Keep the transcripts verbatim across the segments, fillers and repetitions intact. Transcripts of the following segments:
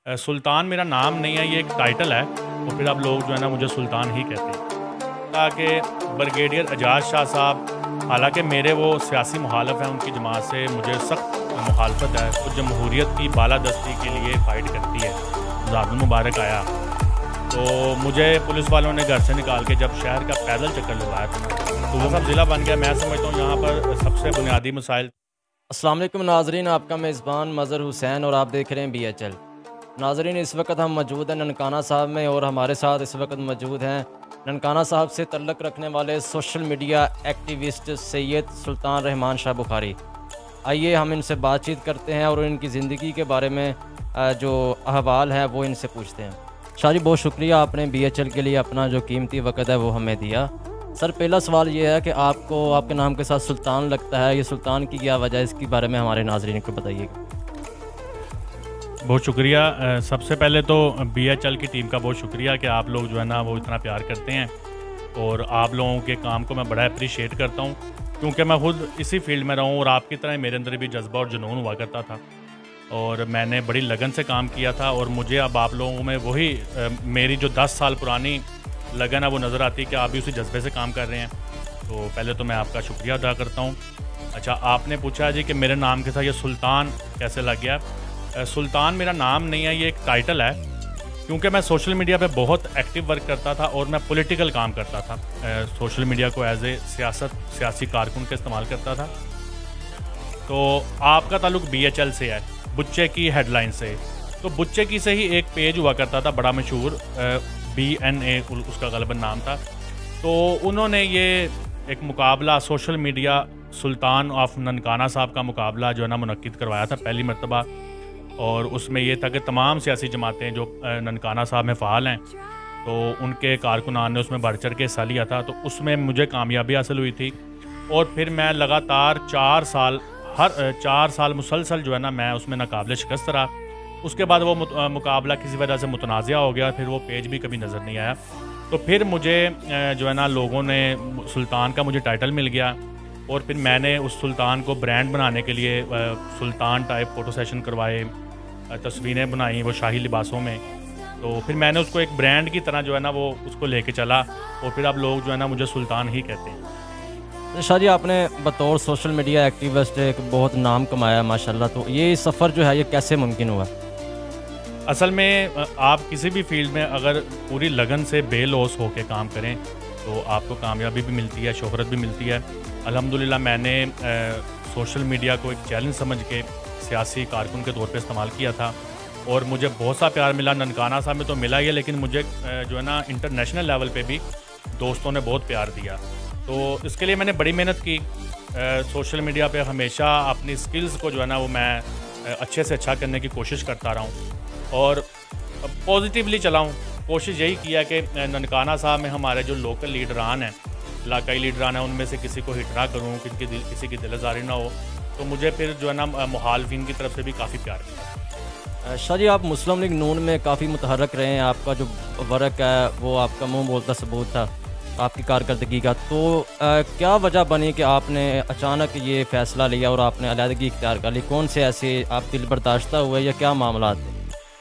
अ, सुल्तान मेरा नाम नहीं है, ये एक टाइटल है, तो फिर अब लोग जो है ना मुझे सुल्तान ही कहते हैं। ताकि ब्रिगेडियर एजाज शाह साहब, हालांकि मेरे वो सियासी मुखालफ हैं, उनकी जमात से मुझे सख्त मुखालफत है। तो जमहूरियत की बालादस्ती के लिए फ़ाइट करती है। ज़ादुल मुबारक आया तो मुझे पुलिस वालों ने घर से निकाल के जब शहर का पैदल चक्कर लगवाया था तो वो सब ज़िला बन गया। मैं समझता हूँ यहाँ पर सबसे बुनियादी मसाइल। अस्सलाम वालेकुम नाजरीन, आपका मेज़बान मज़हर हुसैन और आप देख रहे हैं बी एच एल। नाजरीन, इस वक्त हम मौजूद हैं ननकाना साहब में और हमारे साथ इस वक्त मौजूद हैं ननकाना साहब से तल्लुक़ रखने वाले social media activist Syed Sultan Rehman Shah Bukhari. आइए हम इनसे बातचीत करते हैं और इनकी ज़िंदगी के बारे में जो अहवाल है वो इनसे पूछते हैं। शाह जी, बहुत शुक्रिया आपने बी एच एल के लिए अपना जो कीमती वक्त है वो हमें दिया। सर, पहला सवाल ये है कि आपको आपके नाम के साथ सुल्तान लगता है, ये सुल्तान की क्या वजह है, इसके बारे में हमारे नाज़रीन को बताइएगा। बहुत शुक्रिया। सबसे पहले तो बी एच एल की टीम का बहुत शुक्रिया कि आप लोग जो है ना वो इतना प्यार करते हैं और आप लोगों के काम को मैं बड़ा अप्रिशिएट करता हूँ, क्योंकि मैं खुद इसी फील्ड में रहा हूँ और आपकी तरह मेरे अंदर भी जज्बा और जुनून हुआ करता था और मैंने बड़ी लगन से काम किया था। और मुझे अब आप लोगों में वही मेरी जो दस साल पुरानी लगन है वो नज़र आती है कि आप भी उसी जज्बे से काम कर रहे हैं। तो पहले तो मैं आपका शुक्रिया अदा करता हूँ। अच्छा, आपने पूछा जी कि मेरे नाम के साथ ये सुल्तान कैसे लग गया। सुल्तान मेरा नाम नहीं है, ये एक टाइटल है, क्योंकि मैं सोशल मीडिया पे बहुत एक्टिव वर्क करता था और मैं पॉलिटिकल काम करता था। सोशल मीडिया को एज ए सियासत सियासी कारकुन का इस्तेमाल करता था। तो आपका ताल्लुक बी एच एल से है, बुच्चे की हेडलाइन से। तो बुच्चे की से ही एक पेज हुआ करता था बड़ा मशहूर, बी एन ए उसका गलबन नाम था। तो उन्होंने ये एक मुकाबला social media Sultan of Nankana Sahib का मुकाबला जो है ना मुनक्किद करवाया था पहली मरतबा। और उसमें यह था कि तमाम सियासी जमातें जो ननकाना साहब में फ़ाल हैं तो उनके कारकुनान ने उसमें बढ़ चढ़ के हिस्सा लिया था। तो उसमें मुझे कामयाबी हासिल हुई थी और फिर मैं लगातार चार साल हर चार साल मुसलसल जो है ना मैं उसमें नाकाबिले शिकस्त रहा। उसके बाद वो मुकाबला किसी वजह से मुतनाज़ा हो गया, फिर वो पेज भी कभी नज़र नहीं आया। तो फिर मुझे जो है ना लोगों ने सुल्तान का मुझे टाइटल मिल गया और फिर मैंने उस सुल्तान को ब्रांड बनाने के लिए सुल्तान टाइप फ़ोटो सेशन करवाए, तस्वीरें बनाई वो शाही लिबासों में। तो फिर मैंने उसको एक ब्रांड की तरह जो है ना वो उसको लेके चला और फिर अब लोग जो है ना मुझे सुल्तान ही कहते हैं। शाह जी, आपने बतौर सोशल मीडिया एक्टिविस्ट एक बहुत नाम कमाया माशाल्लाह। तो ये सफ़र जो है ये कैसे मुमकिन हुआ? असल में आप किसी भी फील्ड में अगर पूरी लगन से बेलौस होकर काम करें तो आपको कामयाबी भी मिलती है, शोहरत भी मिलती है। अल्हम्दुलिल्लाह मैंने आ, सोशल मीडिया को एक चैलेंज समझ के सियासी कारकुन के तौर पे इस्तेमाल किया था और मुझे बहुत सा प्यार मिला। ननकाना साहब में तो मिला ही है, लेकिन मुझे जो है ना इंटरनेशनल लेवल पे भी दोस्तों ने बहुत प्यार दिया। तो इसके लिए मैंने बड़ी मेहनत की। आ, सोशल मीडिया पे हमेशा अपनी स्किल्स को जो है ना वो मैं अच्छे से अच्छा करने की कोशिश करता रहा हूँ और पॉजिटिवली चलाऊँ। कोशिश यही किया कि ननकाना साहब में हमारे जो लोकल लीडरान हैं, इलाकाई लीडरान हैं, उनमें से किसी को हिट ना करूँ, किसी दिल किसी की दिलजारी ना हो। तो मुझे फिर जो है ना मुखालफिन की तरफ से भी काफ़ी प्यार मिला। शाह जी, आप मुस्लिम लीग नून में काफ़ी मुतहरक रहे हैं, आपका जो वर्क है वो आपका मुँह बोलता सबूत था आपकी कारकर्दगी का। तो आ, क्या वजह बनी कि आपने अचानक ये फ़ैसला लिया और आपने अलहदगी इख्तियार कर ली? कौन से ऐसे आप दिल बर्दाश्ता हुए या क्या मामला थे?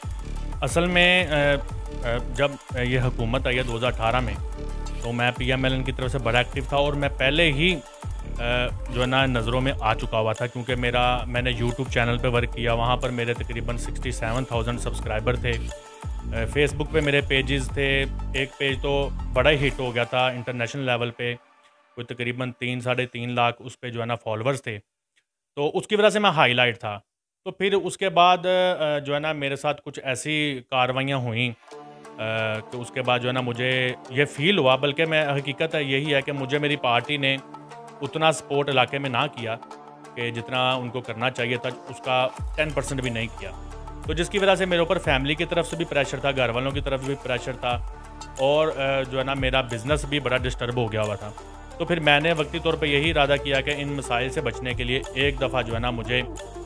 असल में जब ये हुकूमत आई है दो हज़ार अठारह में तो मैं पी एम एल एन की तरफ से बड़ा एक्टिव था और मैं पहले ही जो है ना नज़रों में आ चुका हुआ था, क्योंकि मेरा मैंने यूट्यूब चैनल पे वर्क किया। वहाँ पर मेरे तकरीबन सिक्सटी सेवन थाउजेंड सब्सक्राइबर थे। फेसबुक पे मेरे पेजेस थे, एक पेज तो बड़ा ही हिट हो गया था इंटरनेशनल लेवल पे, कोई तकरीबन तीन साढ़े तीन लाख उस पर जो है ना फॉलोअर्स थे। तो उसकी वजह से मैं हाईलाइट था। तो फिर उसके बाद जो है ना मेरे साथ कुछ ऐसी कार्रवाइयाँ हुई कि उसके बाद जो है ना मुझे ये फ़ील हुआ, बल्कि मैं हकीकत है यही है कि मुझे मेरी पार्टी ने उतना सपोर्ट इलाके में ना किया कि जितना उनको करना चाहिए था, उसका टेन परसेंट भी नहीं किया। तो जिसकी वजह से मेरे ऊपर फैमिली की तरफ से भी प्रेशर था, घर वालों की तरफ भी प्रेशर था और जो है ना मेरा बिज़नेस भी बड़ा डिस्टर्ब हो गया हुआ था। तो फिर मैंने वक्ती तौर पे यही इरादा किया कि इन मसाइल से बचने के लिए एक दफ़ा जो है ना मुझे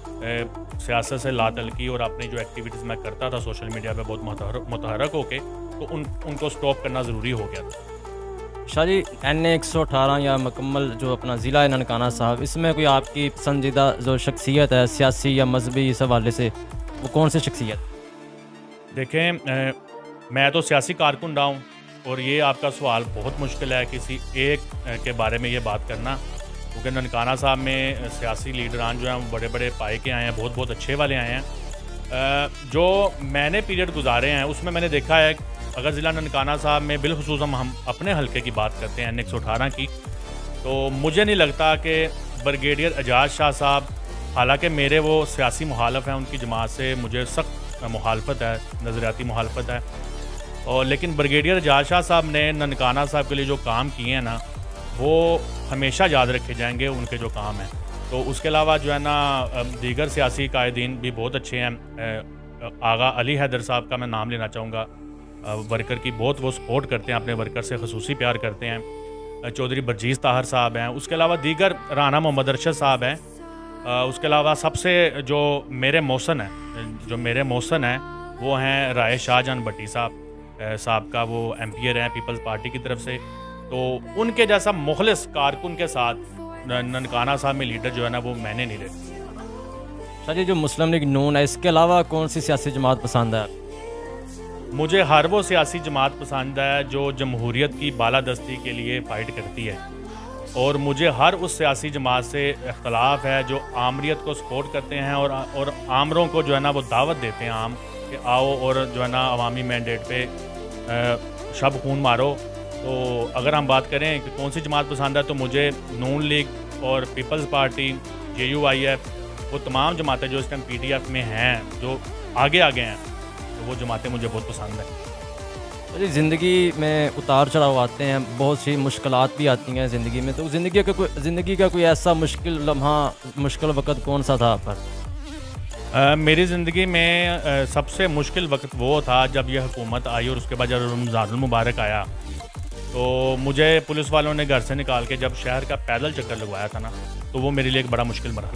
सियासत से लातलकी और अपनी जो एक्टिविटीज़ मैं करता था सोशल मीडिया पे बहुत मुतहरक होके, तो उन उनको स्टॉप करना ज़रूरी हो गया था। शाह जी, एन ए एक सौ अठारह या मुकम्मल जो अपना ज़िला ननकाना साहब, इसमें कोई आपकी पसंदीदा जो शख्सियत है सियासी या मजहबी इस हवाले से, वो कौन सी शख्सियत? देखें, अ, मैं तो सियासी कारकुन रहा हूँ और ये आपका सवाल बहुत मुश्किल है किसी एक अ, के बारे में ये बात करना, क्योंकि ननकाना साहब में सियासी लीडरान जो हैं वो बड़े बड़े पाए के आए हैं, बहुत बहुत अच्छे वाले आए हैं। अ, जो मैंने पीरियड गुजारे हैं उसमें मैंने देखा है, अगर ज़िला ननकाना साहब में बिलखुसूस हम हम अपने हलके की बात करते हैं एन एक सौ अठारह की, तो मुझे नहीं लगता कि ब्रिगेडियर एजाज शाह साहब, हालांकि मेरे वो सियासी मुखालफ हैं, उनकी जमात से मुझे सख्त मुखालफत है, नज़रियाती मुखालफत है, और लेकिन ब्रिगेडियर एजाज शाह साहब ने ननकाना साहब के लिए जो काम किए हैं ना, वो हमेशा याद रखे जाएंगे उनके जो काम हैं। तो उसके अलावा जो है ना, दीगर सियासी कायदीन भी बहुत अच्छे हैं। आगा अली हैदर साहब का मैं नाम लेना चाहूँगा, वर्कर की बहुत वो सपोर्ट करते हैं, अपने वर्कर से खसूसी प्यार करते हैं। चौधरी बरजीज़ ताहर साहब हैं, उसके अलावा दीगर राना मोहम्मद अरशद साहब हैं। उसके अलावा सबसे जो मेरे मौसन हैं जो मेरे मौसन हैं वो हैं राय शाहजहान भट्टी साहब साहब का, वो एम्पियर हैं पीपल्स पार्टी की तरफ से। तो उनके जैसा मुखलिस कारकुन के साथ ननकाना साहब में लीडर जो है ना, वो मैंने नहीं देखा। सर, ये जो मुस्लिम लीग नून है, इसके अलावा कौन सी सियासी जमात पसंद है? मुझे हर वो सियासी जमात पसंद है जो जमहूरियत की बालादस्ती के लिए फ़ाइट करती है, और मुझे हर उस सियासी जमात से इख्तलाफ है जो आमरीत को सपोर्ट करते हैं और और आमरों को जो है ना वो दावत देते हैं आम कि आओ और जो है ना अवामी मैंडेट पे शब खून मारो। तो अगर हम बात करें कि कौन सी जमात पसंद है, तो मुझे नून लीग और people's party, J U I F, वो तमाम जमातें जो इस टाइम पी टी एफ में हैं, जो आगे आगे हैं, तो वो जमातें मुझे बहुत पसंद हैं। जी, ज़िंदगी में उतार चढ़ाव आते हैं, बहुत सी मुश्किलात भी आती हैं ज़िंदगी में, तो ज़िंदगी का कोई ज़िंदगी का कोई ऐसा मुश्किल लम्हा, मुश्किल वक़्त कौन सा था आप पर? Uh, मेरी ज़िंदगी में uh, सबसे मुश्किल वक्त वो था जब यह हुकूमत आई और उसके बाद जब रमज़ानुल मुबारक आया, तो मुझे पुलिस वालों ने घर से निकाल के जब शहर का पैदल चक्कर लगवाया था ना, तो वो मेरे लिए एक बड़ा मुश्किल मरहला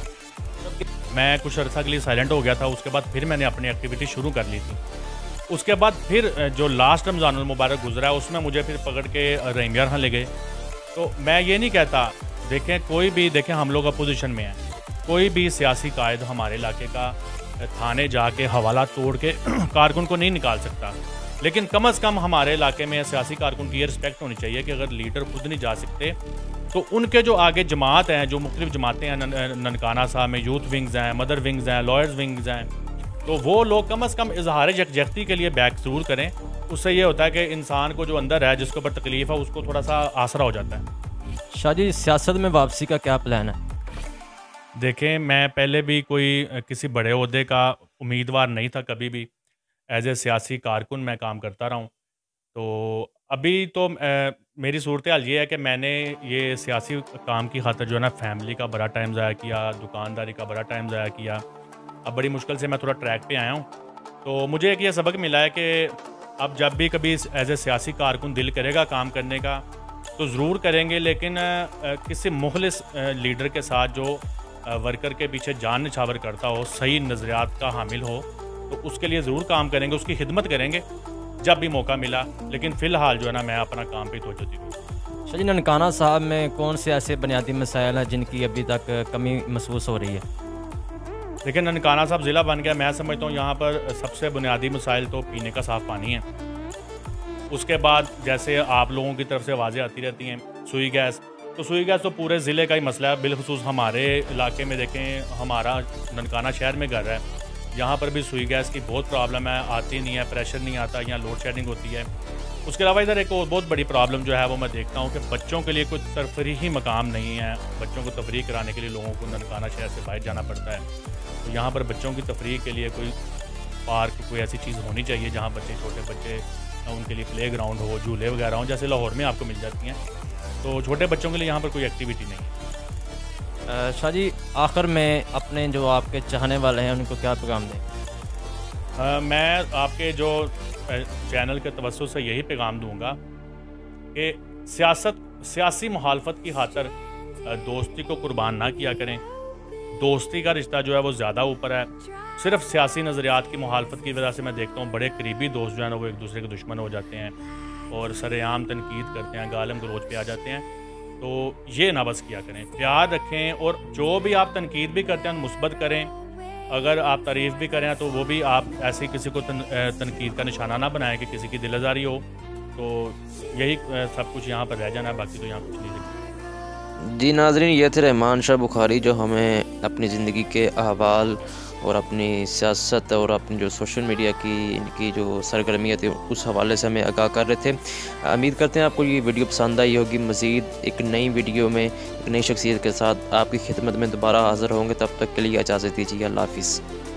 था। मैं कुछ अर्सा के लिए साइलेंट हो गया था, उसके बाद फिर मैंने अपनी एक्टिविटी शुरू कर ली थी। उसके बाद फिर जो लास्ट रमज़ानुल मुबारक गुजरा है उसमें मुझे फिर पकड़ के रहीम यार खां ले गए। तो मैं ये नहीं कहता, देखें कोई भी, देखें हम लोग अपोजिशन में हैं, कोई भी सियासी कायद हमारे इलाके का थाने जाके हवाला तोड़ के कारकुन को नहीं निकाल सकता, लेकिन कम अज़ कम हमारे इलाके में सियासी कारकुन की ये रिस्पेक्ट होनी चाहिए कि अगर लीडर खुद नहीं जा सकते तो उनके जो आगे जमात हैं, जो मुख्तलिफ जमातें हैं, ननकाना साहब में यूथ विंग्स हैं, मदर विंग्स हैं, लॉयर्स विंग्स हैं, तो वो लोग कम अज़ कम इजहार यकजहती के लिए बैक ज़रूर करें। उससे ये होता है कि इंसान को जो अंदर है, जिसके ऊपर तकलीफ़ है, उसको थोड़ा सा आसरा हो जाता है। शाह जी, सियासत में वापसी का क्या प्लान है? देखें, मैं पहले भी कोई किसी बड़े ओहदे का उम्मीदवार नहीं था, कभी भी एज ए सियासी कारकुन मैं काम करता रहा हूँ। तो अभी तो आ, मेरी सूरत हाल ये है कि मैंने ये सियासी काम की खातर जो है ना फैमिली का बड़ा टाइम ज़ाया किया, दुकानदारी का बड़ा टाइम ज़ाया किया। अब बड़ी मुश्किल से मैं थोड़ा ट्रैक पे आया हूँ। तो मुझे एक ये सबक मिला है कि अब जब भी कभी एज ए सियासी कारकुन दिल करेगा काम करने का तो ज़रूर करेंगे, लेकिन आ, किसी मुखलिस लीडर के साथ जो वर्कर के पीछे जान निछावर करता हो, सही नज़रियात का हामिल हो, तो उसके लिए ज़रूर काम करेंगे, उसकी खिदमत करेंगे जब भी मौका मिला। लेकिन फ़िलहाल जो है ना मैं अपना काम पे तवज्जो दूँ। शाह जी, ननकाना साहब में कौन से ऐसे बुनियादी मसाइल हैं जिनकी अभी तक कमी महसूस हो रही है? देखिए, ननकाना साहब ज़िला बन गया, मैं समझता हूँ यहाँ पर सबसे बुनियादी मसाइल तो पीने का साफ़ पानी है। उसके बाद जैसे आप लोगों की तरफ से आवाज़ें आती रहती हैं, सुई गैस, तो सुई गैस तो पूरे ज़िले का ही मसला है। बिलखुसूस हमारे इलाके में देखें, हमारा ननकाना शहर में घर है, यहाँ पर भी सुई गैस की बहुत प्रॉब्लम है, आती नहीं है, प्रेशर नहीं आता, यहाँ लोड शेडिंग होती है। उसके अलावा इधर एक और बहुत बड़ी प्रॉब्लम जो है वो मैं देखता हूँ कि बच्चों के लिए कोई तफरीही मकाम नहीं है। बच्चों को तफरीह कराने के लिए लोगों को ननकाना शहर से बाहर जाना पड़ता है। तो यहाँ पर बच्चों की तफरीह के लिए कोई पार्क, कोई ऐसी चीज़ होनी चाहिए जहाँ बच्चे, छोटे बच्चे, उनके लिए प्ले ग्राउंड हो, झूले वगैरह हों, जैसे लाहौर में आपको मिल जाती हैं। तो छोटे बच्चों के लिए यहाँ पर कोई एक्टिविटी नहीं है। शाह जी, आखिर में अपने जो आपके चाहने वाले हैं उनको क्या पैगाम दें? मैं आपके जो चैनल के तवज्जो से यही पैगाम दूंगा कि सियासत सियासी मुखालफत की खातर दोस्ती को कुर्बान ना किया करें। दोस्ती का रिश्ता जो है वो ज़्यादा ऊपर है। सिर्फ सियासी नज़रियात की मुखालफत की वजह से मैं देखता हूँ बड़े करीबी दोस्त जो है ना वो एक दूसरे के दुश्मन हो जाते हैं और सरेआम तनकीद करते हैं, गालम गलोच पे आ जाते हैं। तो ये ना बस किया करें, प्यार रखें, और जो भी आप तनकीद भी करते हैं मुस्बत करें। अगर आप तारीफ़ भी करें तो वो भी आप ऐसे किसी को तन, तनकीद का निशाना ना बनाएं कि किसी की दिल आज़ारी हो। तो यही सब कुछ यहाँ पर रह जाना है, बाकी तो यहाँ कुछ नहीं है। जी नाज़रीन, ये थे रहमान शाह बुखारी जो हमें अपनी ज़िंदगी के अहवाल और अपनी सियासत और अपनी जो सोशल मीडिया की इनकी जो सरगर्मियाँ थी उस हवाले से हमें आगाह कर रहे थे। उम्मीद करते हैं आपको ये वीडियो पसंद आई होगी। मज़ीद एक नई वीडियो में एक नई शख्सियत के साथ आपकी खिदमत में दोबारा हाज़िर होंगे। तब तक के लिए इजाज़त दीजिए। अल्लाह हाफ़िज़।